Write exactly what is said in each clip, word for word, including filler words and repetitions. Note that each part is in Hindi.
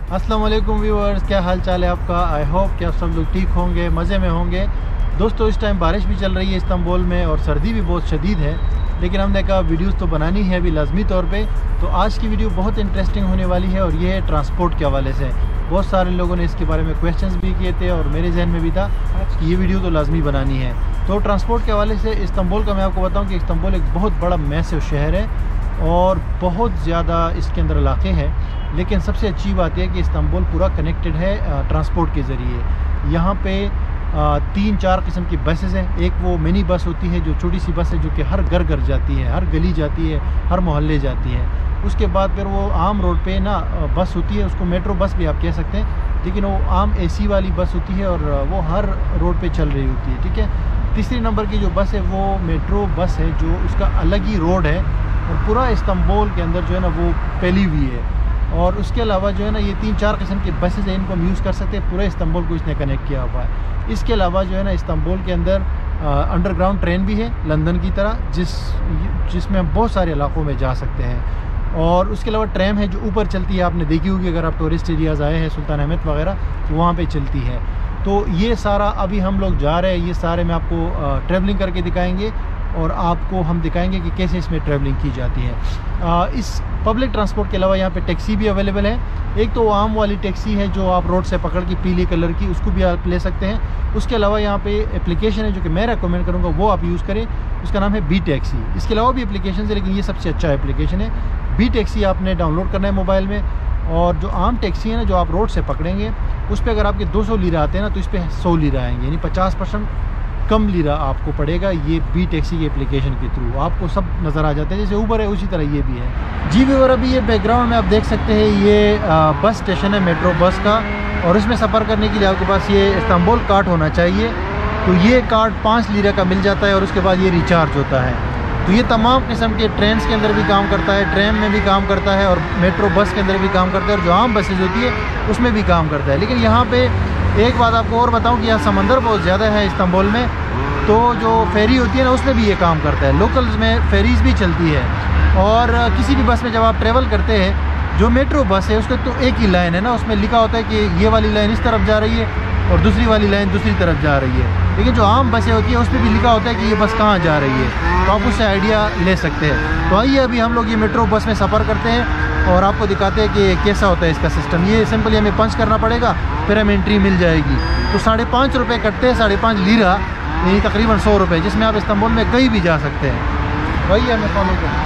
अस्सलाम वालेकुम व्यूअर्स, क्या हाल चाल है आपका। आई होप कि आप सब लोग ठीक होंगे, मज़े में होंगे। दोस्तों, इस टाइम बारिश भी चल रही है इस्तांबुल में और सर्दी भी बहुत शदीद है, लेकिन हमने कहा वीडियोस तो बनानी है अभी लाजमी तौर पे। तो आज की वीडियो बहुत इंटरेस्टिंग होने वाली है और ये है ट्रांसपोर्ट के हवाले से। बहुत सारे लोगों ने इसके बारे में क्वेश्चंस भी किए थे और मेरे जहन में भी था कि ये वीडियो तो लाजमी बनानी है। तो ट्रांसपोर्ट के हवाले से इस्तांबुल का मैं आपको बताऊँ कि इस्तांबुल एक बहुत बड़ा मैसिव शहर है और बहुत ज़्यादा इसके अंदर इलाके हैं, लेकिन सबसे अच्छी बात यह है कि इस्तांबुल पूरा कनेक्टेड है ट्रांसपोर्ट के ज़रिए। यहाँ पे आ, तीन चार किस्म की बसेस हैं। एक वो मिनी बस होती है जो छोटी सी बस है जो कि हर घर घर जाती है, हर गली जाती है, हर मोहल्ले जाती है। उसके बाद फिर वो आम रोड पे ना बस होती है, उसको मेट्रो बस भी आप कह सकते हैं, लेकिन वो आम एसी वाली बस होती है और वो हर रोड पे चल रही होती है। ठीक है। तीसरी नंबर की जो बस है वो मेट्रो बस है जो उसका अलग ही रोड है और पूरा इस्तांबुल के अंदर जो है ना वो फैली हुई है। और उसके अलावा जो है ना ये तीन चार किस्म की बसेस हैं, इनको हम यूज़ कर सकते हैं। पूरे इस्तांबुल को इसने कनेक्ट किया हुआ है। इसके अलावा जो है ना इस्तांबुल के अंदर अंडरग्राउंड ट्रेन भी है लंदन की तरह, जिस जिसमें हम बहुत सारे इलाकों में जा सकते हैं। और उसके अलावा ट्रैम है जो ऊपर चलती है, आपने देखी होगी अगर आप टूरिस्ट एरियाज़ आए हैं, सुल्तान अहमद वगैरह, तो वहाँ पे चलती है। तो ये सारा अभी हम लोग जा रहे हैं, ये सारे मैं आपको ट्रैवलिंग करके दिखाएंगे और आपको हम दिखाएंगे कि कैसे इसमें ट्रैवलिंग की जाती है। आ, इस पब्लिक ट्रांसपोर्ट के अलावा यहाँ पे टैक्सी भी अवेलेबल है। एक तो आम वाली टैक्सी है जो आप रोड से पकड़ के पीले कलर की, उसको भी आप ले सकते हैं। उसके अलावा यहाँ पे एप्लीकेशन है जो कि मैं रेकमेंड करूँगा वो आप यूज़ करें, उसका नाम है बी टैक्सी। इसके अलावा भी एप्लीकेशन है लेकिन ये सबसे अच्छा एप्लीकेशन है। बी टैक्सी आपने डाउनलोड करना है मोबाइल में। और जो आम टैक्सी है ना जो आप रोड से पकड़ेंगे उस पर अगर आपके दो सौ लीरा आते हैं ना तो इस पर सौ लीरा आएंगे, यानी पचास परसेंट कम लीरा आपको पड़ेगा। ये बी टैक्सी की एप्लीकेशन के थ्रू आपको सब नज़र आ जाते हैं, जैसे ऊबर है उसी तरह ये भी है। जी व्यूअर, अभी ये बैकग्राउंड में आप देख सकते हैं ये आ, बस स्टेशन है मेट्रो बस का, और इसमें सफ़र करने के लिए आपके पास ये इस्तांबुल कार्ड होना चाहिए। तो ये कार्ड पाँच लीरा का मिल जाता है और उसके बाद ये रिचार्ज होता है। तो ये तमाम किस्म के ट्रेन के अंदर भी काम करता है, ट्रेन में भी काम करता है और मेट्रो बस के अंदर भी काम करता है, और जो आम बसेज होती है उसमें भी काम करता है। लेकिन यहाँ पे एक बात आपको और बताऊं कि यहाँ समंदर बहुत ज़्यादा है इस्तांबुल में, तो जो फेरी होती है ना उसमें भी ये काम करता है। लोकल्स में फेरीज़ भी चलती है। और किसी भी बस में जब आप ट्रेवल करते हैं, जो मेट्रो बस है उसका तो एक ही लाइन है ना, उसमें लिखा होता है कि ये वाली लाइन इस तरफ जा रही है और दूसरी वाली लाइन दूसरी तरफ जा रही है। लेकिन जो आम बसें होती है उसमें भी लिखा होता है कि ये बस कहाँ जा रही है, तो आप उससे आइडिया ले सकते हैं। तो आइए अभी हम लोग ये मेट्रो बस में सफ़र करते हैं और आपको दिखाते हैं कि कैसा होता है इसका सिस्टम। ये सिंपली हमें पंच करना पड़ेगा, फिर हमें एंट्री मिल जाएगी। तो साढ़े पाँच रुपये कटते हैं, साढ़े पाँच लीरा यानी तकरीबन सौ रुपये, जिसमें आप इस्तांबुल में कहीं भी जा सकते हैं। वही हमें फॉलो करें।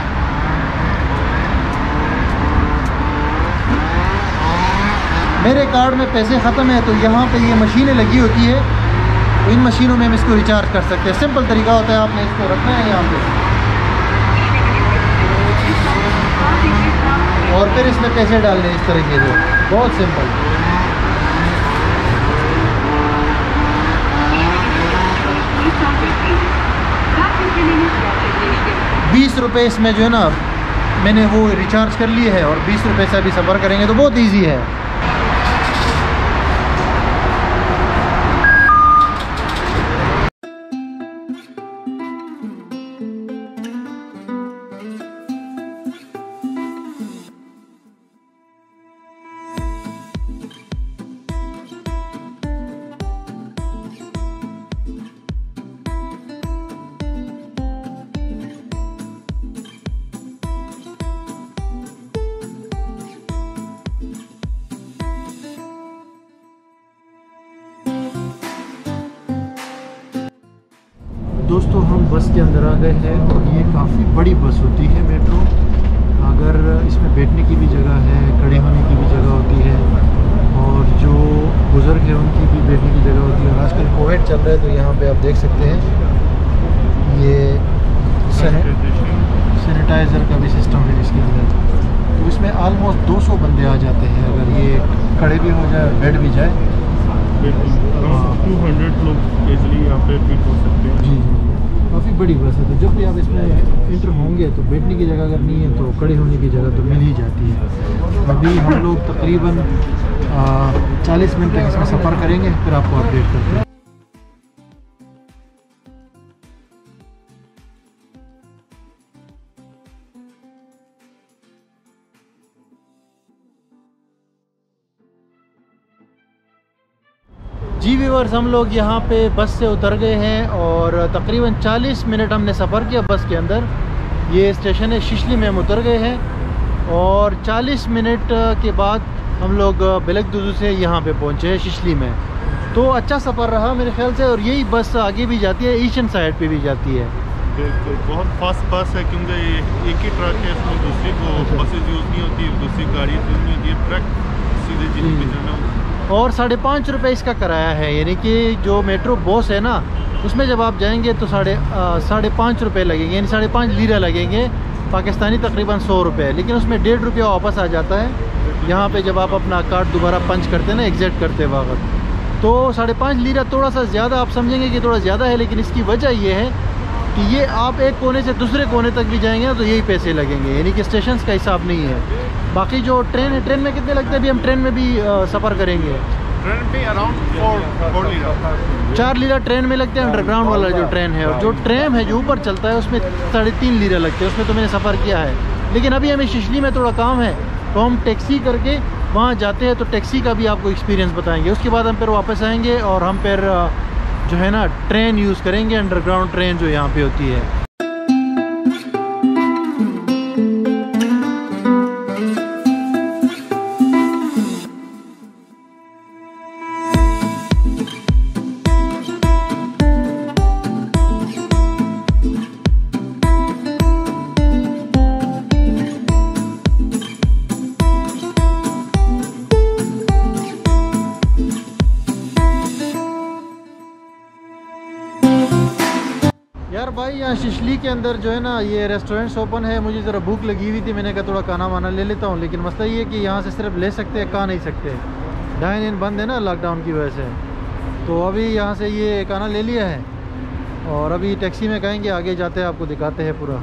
मेरे कार्ड में पैसे ख़त्म है तो यहाँ पे ये मशीनें लगी होती है, तो इन मशीनों में हम इसको रिचार्ज कर सकते हैं। सिंपल तरीका होता है, आपने इसको रखना है यहाँ पे और फिर इसमें पैसे डालने इस तरीके से, बहुत सिंपल। बीस रुपये इसमें जो है ना मैंने वो रिचार्ज कर लिए है और बीस रुपये से अभी सफ़र करेंगे तो बहुत ईजी है। दोस्तों, हम बस के अंदर आ गए हैं और ये काफ़ी बड़ी बस होती है मेट्रो। अगर इसमें बैठने की भी जगह है, खड़े होने की भी जगह होती है और जो बुज़ुर्ग हैं उनकी भी बैठने की जगह होती है। और आजकल कोविड चल रहा है तो यहाँ पे आप देख सकते हैं ये सैनिटाइज़र का भी सिस्टम है इसके अंदर। तो इसमें आलमोस्ट दो सौ बंदे आ जाते हैं अगर ये खड़े भी हो जाए, बैठ भी जाए। टू हंड्रेड लोग इजली यहाँ पे फिट हो सकते हैं। जी जी काफ़ी बड़ी बस है। तो जब भी आप इसमें एंटर होंगे तो बैठने की जगह अगर नहीं है तो खड़े होने की जगह तो मिल ही जाती है। अभी हम लोग तकरीबन चालीस मिनट तक इसमें सफ़र करेंगे, फिर आपको अपडेट करते हैं। जी व्यूअर्स, हम लोग यहाँ पे बस से उतर गए हैं और तकरीबन चालीस मिनट हमने सफ़र किया बस के अंदर। ये स्टेशन है शिशली में, हम उतर गए हैं और चालीस मिनट के बाद हम लोग बेलगदुदु से यहाँ पे पहुँचे हैं शिशली में। तो अच्छा सफ़र रहा मेरे ख्याल से, और यही बस आगे भी जाती है, ईस्टर्न साइड पे भी जाती है। बिल्कुल, बहुत फास्ट बस है क्योंकि एक ही ट्रक है, इसमें दूसरी को बसेज यूज़ नहीं होती, दूसरी गाड़ी यूज़ नहीं होती है, ट्रक सीधे जिन्हीं पे जाना। और साढ़े पाँच रुपये इसका किराया है, यानी कि जो मेट्रो बस है ना उसमें जब आप जाएंगे तो साढ़े साढ़े पाँच रुपये लगेंगे, यानी साढ़े पाँच लीरा लगेंगे पाकिस्तानी, तकरीबन सौ रुपये। लेकिन उसमें डेढ़ रुपया वापस आ जाता है यहाँ पे जब आप अपना कार्ड दोबारा पंच करते हैं ना एग्जिट करते वक्त। तो साढ़े पाँच लीरा थोड़ा सा ज़्यादा आप समझेंगे कि थोड़ा ज़्यादा है, लेकिन इसकी वजह ये है कि ये आप एक कोने से दूसरे कोने तक भी जाएंगे ना तो यही पैसे लगेंगे, यानी कि स्टेशन का हिसाब नहीं है। बाकी जो ट्रेन है, ट्रेन में कितने लगते हैं अभी हम ट्रेन में भी सफ़र करेंगे। ट्रेन पे अराउंड फोर फोर लीरा चार लीरा ट्रेन में लगते हैं, अंडरग्राउंड वाला जो ट्रेन है। और जो ट्रेन है जो ऊपर चलता है उसमें साढ़े तीन लीरा लगते हैं, उसमें तो मैंने सफ़र किया है। लेकिन अभी हमें शिशली में थोड़ा काम है तो हम टैक्सी करके वहाँ जाते हैं, तो टैक्सी का भी आपको एक्सपीरियंस बताएंगे। उसके बाद हम फिर वापस आएंगे और हम फिर जो है ना ट्रेन यूज़ करेंगे, अंडरग्राउंड ट्रेन जो यहाँ पे होती है। यार भाई, यहाँ शिशली के अंदर जो है ना ये रेस्टोरेंट्स ओपन है। मुझे ज़रा भूख लगी हुई थी, मैंने कहा थोड़ा खाना वाना ले लेता हूँ। लेकिन मसला ये है कि यहाँ से सिर्फ ले सकते हैं, खा नहीं सकते। डाइन इन बंद है ना लॉकडाउन की वजह से। तो अभी यहाँ से ये खाना ले लिया है और अभी टैक्सी में कहेंगे आगे जाते हैं, आपको दिखाते हैं पूरा।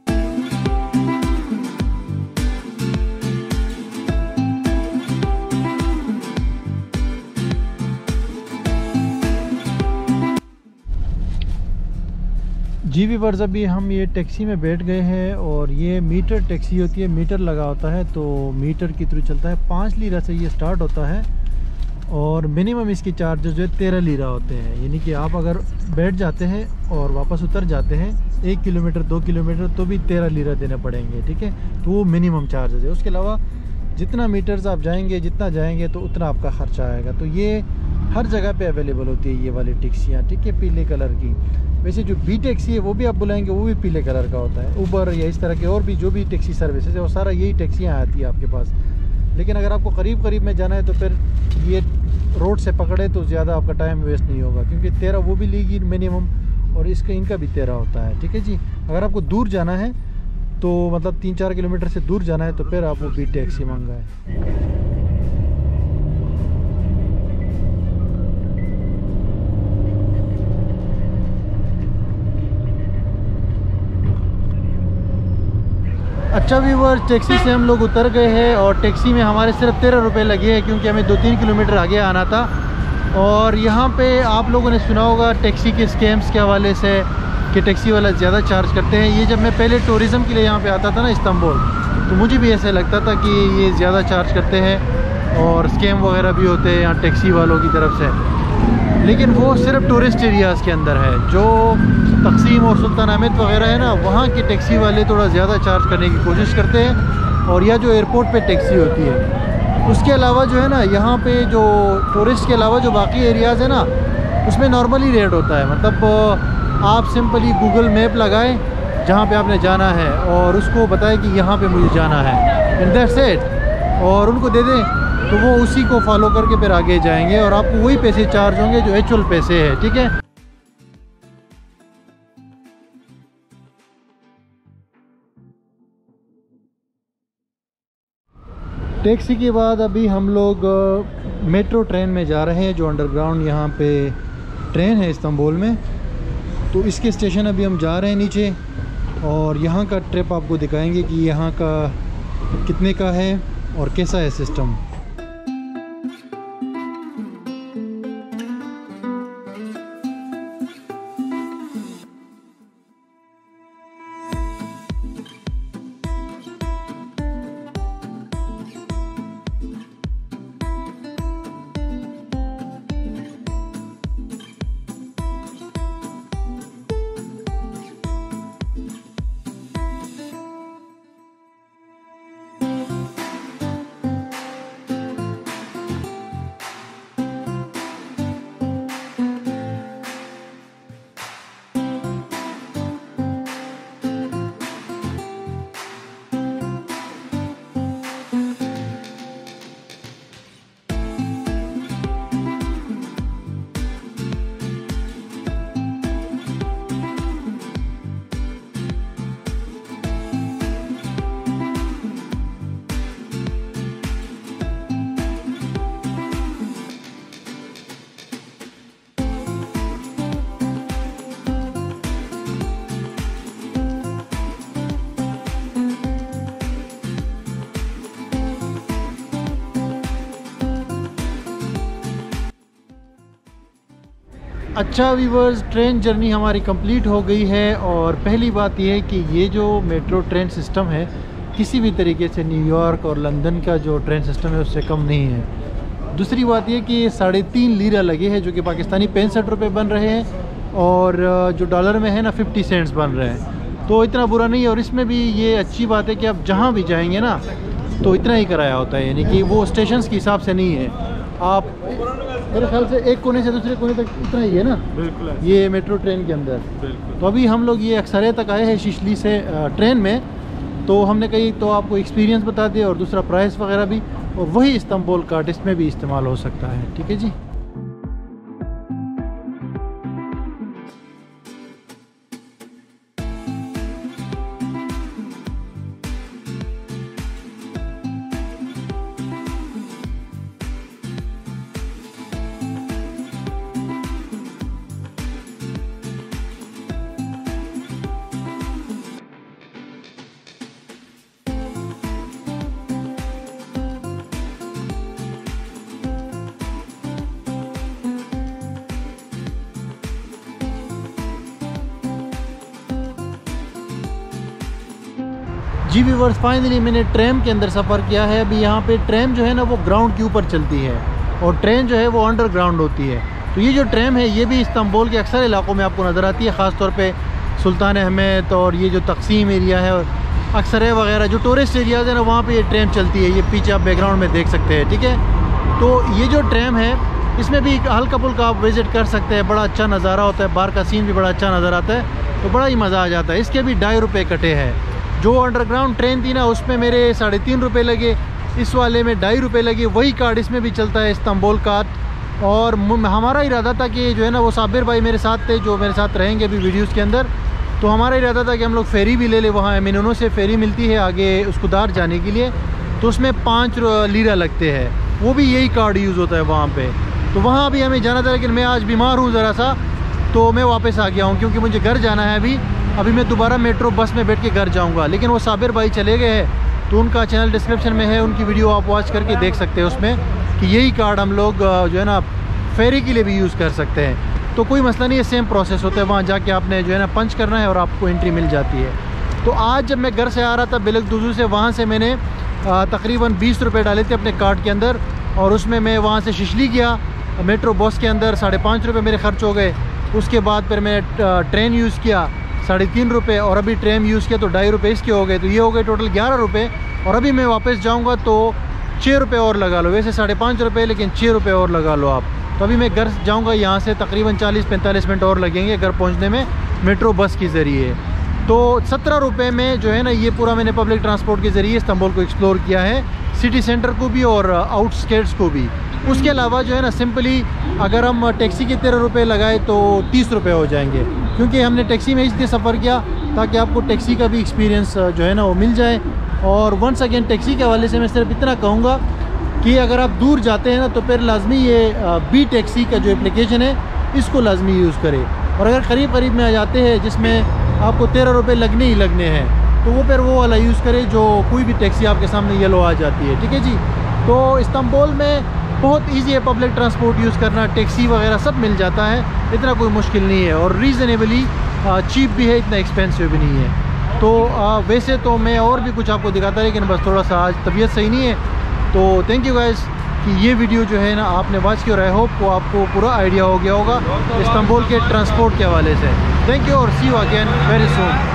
जी व्यूअर्स, अभी हम ये टैक्सी में बैठ गए हैं और ये मीटर टैक्सी होती है, मीटर लगा होता है तो मीटर के थ्रू चलता है। पाँच लीरा से ये स्टार्ट होता है और मिनिमम इसके चार्जेस जो है तेरह लीरा होते हैं। यानी कि आप अगर बैठ जाते हैं और वापस उतर जाते हैं एक किलोमीटर दो किलोमीटर तो भी तेरह लीरा देने पड़ेंगे, ठीक है। तो वो मिनिमम चार्जेस है। उसके अलावा जितना मीटर्स आप जाएंगे जितना जाएंगे तो उतना आपका खर्चा आएगा। तो ये हर जगह पे अवेलेबल होती है ये वाली टैक्सियाँ, ठीक है, पीले कलर की। वैसे जो बी टैक्सी है वो भी आप बुलाएंगे वो भी पीले कलर का होता है। उबर या इस तरह के और भी जो भी टैक्सी सर्विसेज है वो सारा यही टैक्सियाँ आती है आपके पास। लेकिन अगर आपको करीब करीब में जाना है तो फिर ये रोड से पकड़े तो ज़्यादा आपका टाइम वेस्ट नहीं होगा, क्योंकि तेरह वो भी लेगी मिनिमम और इसका इनका भी तेरह होता है, ठीक है जी। अगर आपको दूर जाना है तो मतलब तीन चार किलोमीटर से दूर जाना है तो फिर आप वो बी टैक्सी मंगाएं। अच्छा व्यूअर्स, टैक्सी से हम लोग उतर गए हैं और टैक्सी में हमारे सिर्फ तेरह रुपये लगे हैं, क्योंकि हमें दो तीन किलोमीटर आगे आना था। और यहाँ पे आप लोगों ने सुना होगा टैक्सी के स्कैम्स के हवाले से कि टैक्सी वाला ज़्यादा चार्ज करते हैं। ये जब मैं पहले टूरिज़म के लिए यहाँ पे आता था ना इस्तांबुल, तो मुझे भी ऐसा लगता था कि ये ज़्यादा चार्ज करते हैं और स्कैम वगैरह भी होते हैं यहाँ टैक्सी वालों की तरफ से। लेकिन वो सिर्फ टूरिस्ट एरियाज़ के अंदर है। जो तकसीम और सुल्तान अहमद वगैरह है ना, वहाँ के टैक्सी वाले थोड़ा ज़्यादा चार्ज करने की कोशिश करते हैं। और या जो एयरपोर्ट पे टैक्सी होती है, उसके अलावा जो है ना यहाँ पे जो टूरिस्ट के अलावा जो बाकी एरियाज़ है ना उसमें नॉर्मली रेट होता है। मतलब आप सिंपली गूगल मैप लगाएं जहाँ पे आपने जाना है और उसको बताएं कि यहाँ पे मुझे जाना है, इन दैट्स इट, और उनको दे दें तो वो उसी को फॉलो करके फिर आगे जाएंगे और आपको वही पैसे चार्ज होंगे जो एक्चुअल पैसे हैं, ठीक है। टैक्सी के बाद अभी हम लोग मेट्रो ट्रेन में जा रहे हैं, जो अंडरग्राउंड यहाँ पे ट्रेन है इस्तांबुल में। तो इसके स्टेशन अभी हम जा रहे हैं नीचे और यहाँ का ट्रिप आपको दिखाएंगे कि यहाँ का कितने का है और कैसा है सिस्टम। अच्छा व्यूवर्स, ट्रेन जर्नी हमारी कंप्लीट हो गई है और पहली बात यह है कि ये जो मेट्रो ट्रेन सिस्टम है किसी भी तरीके से न्यूयॉर्क और लंदन का जो ट्रेन सिस्टम है उससे कम नहीं है। दूसरी बात यह कि साढ़े तीन लीरा लगे हैं जो कि पाकिस्तानी पैंसठ रुपये बन रहे हैं और जो डॉलर में है ना फिफ्टी सेंट्स बन रहे हैं, तो इतना बुरा नहीं है। और इसमें भी ये अच्छी बात है कि आप जहाँ भी जाएंगे ना तो इतना ही किराया होता है, यानी कि वो स्टेशंस के हिसाब से नहीं है। आप मेरे ख्याल से एक कोने से दूसरे कोने तक इतना ही है ना, बिल्कुल ये मेट्रो ट्रेन के अंदर। बिल्कुल। तो अभी हम लोग ये अक्सरे तक आए हैं शिशली से ट्रेन में, तो हमने कही तो आपको एक्सपीरियंस बता दिया और दूसरा प्राइस वगैरह भी, और वही इस्तांबुल कार्ड इसमें भी इस्तेमाल हो सकता है। ठीक है जी। जी व्यूअर्स, फाइनली मैंने ट्रेन के अंदर सफ़र किया है। अभी यहाँ पे ट्रेन जो है ना वो ग्राउंड के ऊपर चलती है और ट्रेन जो है वो अंडरग्राउंड होती है। तो ये जो ट्रेन है ये भी इस्तांबुल के अक्सर इलाकों में आपको नज़र आती है, ख़ास तौर पे सुल्तान अहमद और ये जो तकसीम एरिया है और अक्सर वगैरह जो टूरिस्ट एरियाज़ है ना वहाँ पे ये ट्रेन चलती है। ये पीछे आप बैकग्राउंड में देख सकते हैं। ठीक है, तो ये जो ट्रेन है इसमें भी हल्का फुल्का आप विज़िट कर सकते हैं। बड़ा अच्छा नज़ारा होता है, बाहर का सीन भी बड़ा अच्छा नज़र आता है, तो बड़ा ही मज़ा आ जाता है। इसके भी ढाई रुपये कटे हैं। जो अंडरग्राउंड ट्रेन थी ना उसमें मेरे साढ़े तीन रुपये लगे, इस वाले में ढाई रुपये लगे। वही कार्ड इसमें भी चलता है, इस्तांबुल कार्ड। और हमारा इरादा था कि जो है ना वो साबिर भाई मेरे साथ थे जो मेरे साथ रहेंगे अभी वीडियोज़ के अंदर, तो हमारा इरादा था कि हम लोग फेरी भी ले ले। वहाँ मिनोनो से फेरी मिलती है आगे उसकुदार जाने के लिए, तो उसमें पाँच लीरा लगते हैं, वो भी यही कार्ड यूज़ होता है वहाँ पे। तो वहाँ भी हमें जाना था, लेकिन मैं आज बीमार हूँ ज़रा सा, तो मैं वापस आ गया हूँ क्योंकि मुझे घर जाना है अभी। अभी मैं दोबारा मेट्रो बस में बैठ के घर जाऊँगा, लेकिन वो साबिर भाई चले गए हैं, तो उनका चैनल डिस्क्रिप्शन में है, उनकी वीडियो आप वॉच करके देख सकते हैं उसमें कि यही कार्ड हम लोग जो है ना फेरी के लिए भी यूज़ कर सकते हैं। तो कोई मसला नहीं है, सेम प्रोसेस होता है। वहाँ जाके आपने जो है ना पंच करना है और आपको एंट्री मिल जाती है। तो आज जब मैं घर से आ रहा था बिलक दुजू से, वहाँ से मैंने तकरीबन बीस रुपये डाले थे अपने कार्ड के अंदर, और उसमें मैं वहाँ से शिशली गया मेट्रो बस के अंदर, साढ़े पाँच रुपये मेरे खर्च हो गए। उसके बाद फिर मैं ट्रेन यूज़ किया साढ़े तीन रुपये, और अभी ट्रेन यूज़ किया तो ढाई रुपये इसके हो गए, तो ये हो गए टोटल ग्यारह रुपये। और अभी मैं वापस जाऊंगा तो छः रुपये और लगा लो, वैसे साढ़े पाँच रुपये लेकिन छः रुपये और लगा लो आप। तो अभी मैं घर जाऊंगा, यहाँ से तकरीबन चालीस पैंतालीस मिनट और लगेंगे घर पहुँचने में मेट्रो बस के ज़रिए। तो सत्रह रुपये में जो है ना ये पूरा मैंने पब्लिक ट्रांसपोर्ट के ज़रिए इस्तांबुल को एक्सप्लोर किया है, सिटी सेंटर को भी और आउटस्कर्ट्स को भी। उसके अलावा जो है ना सिंपली अगर हम टैक्सी के तेरह रुपये लगाए तो तीस रुपये हो जाएंगे, क्योंकि हमने टैक्सी में इसलिए सफ़र किया ताकि आपको टैक्सी का भी एक्सपीरियंस जो है ना वो मिल जाए। और वंस अगेन टैक्सी के हवाले से मैं सिर्फ इतना कहूँगा कि अगर आप दूर जाते हैं ना तो फिर लाजमी ये बी टैक्सी का जो एप्लीकेशन है इसको लाजमी यूज़ करें। और अगर करीब करीब में आ जाते हैं जिसमें आपको तेरह रुपये लगने ही लगने हैं, तो वो फिर वो वाला यूज़ करें जो कोई भी टैक्सी आपके सामने येलो आ जाती है। ठीक है जी। तो इस्तांबुल में बहुत इजी है पब्लिक ट्रांसपोर्ट यूज़ करना, टैक्सी वगैरह सब मिल जाता है, इतना कोई मुश्किल नहीं है, और रीज़नेबली चीप भी है, इतना एक्सपेंसिव भी नहीं है। तो आ, वैसे तो मैं और भी कुछ आपको दिखाता है, लेकिन बस थोड़ा सा आज तबीयत सही नहीं है। तो थैंक यू गाइस कि ये वीडियो जो है ना आपने वॉच की, और आई होप को आपको पूरा आइडिया हो गया होगा इस्तांबुल के ट्रांसपोर्ट के हवाले से। थैंक यू और see you again very soon.